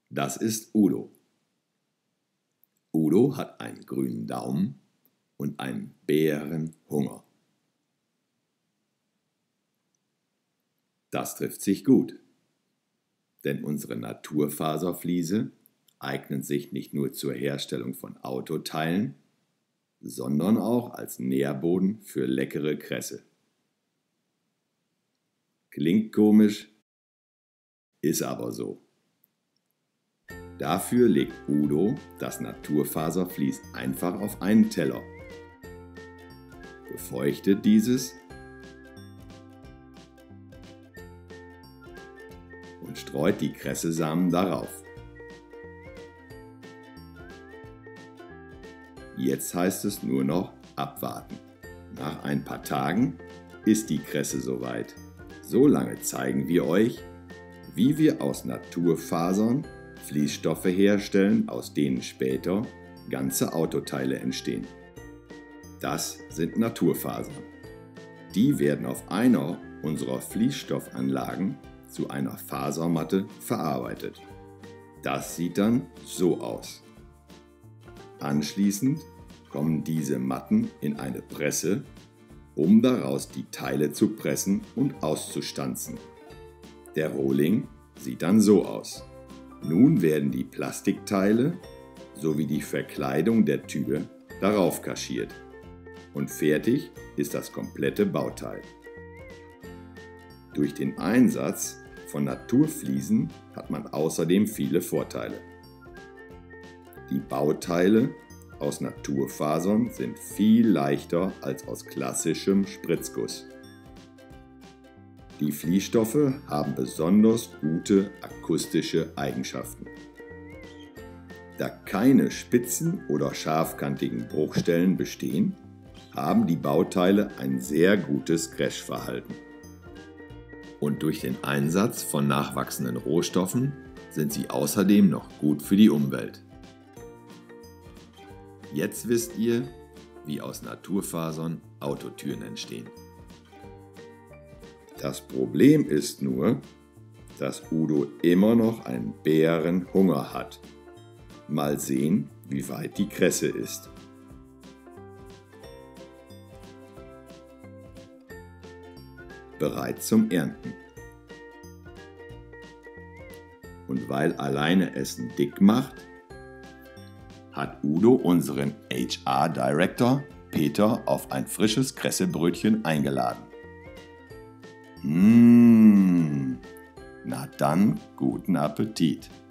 Das ist Udo. Udo hat einen grünen Daumen und einen Bärenhunger. Das trifft sich gut, denn unsere Naturfaserfliese eignet sich nicht nur zur Herstellung von Autoteilen, sondern auch als Nährboden für leckere Kresse. Klingt komisch, ist aber so. Dafür legt Udo das Naturfaservlies einfach auf einen Teller, befeuchtet dieses und streut die Kressesamen darauf. Jetzt heißt es nur noch abwarten. Nach ein paar Tagen ist die Kresse soweit. So lange zeigen wir euch, wie wir aus Naturfasern Fließstoffe herstellen, aus denen später ganze Autoteile entstehen. Das sind Naturfasern. Die werden auf einer unserer Fließstoffanlagen zu einer Fasermatte verarbeitet. Das sieht dann so aus. Anschließend kommen diese Matten in eine Presse, um daraus die Teile zu pressen und auszustanzen. Der Rohling sieht dann so aus. Nun werden die Plastikteile sowie die Verkleidung der Tür darauf kaschiert und fertig ist das komplette Bauteil. Durch den Einsatz von Naturfliesen hat man außerdem viele Vorteile. Die Bauteile aus Naturfasern sind viel leichter als aus klassischem Spritzguss. Die Fließstoffe haben besonders gute akustische Eigenschaften. Da keine spitzen oder scharfkantigen Bruchstellen bestehen, haben die Bauteile ein sehr gutes Crashverhalten. Und durch den Einsatz von nachwachsenden Rohstoffen sind sie außerdem noch gut für die Umwelt. Jetzt wisst ihr, wie aus Naturfasern Autotüren entstehen. Das Problem ist nur, dass Udo immer noch einen Bärenhunger hat. Mal sehen, wie weit die Kresse ist. Bereit zum Ernten. Und weil alleine Essen dick macht, hat Udo unseren HR-Director Peter auf ein frisches Kressebrötchen eingeladen. Na dann, guten Appetit!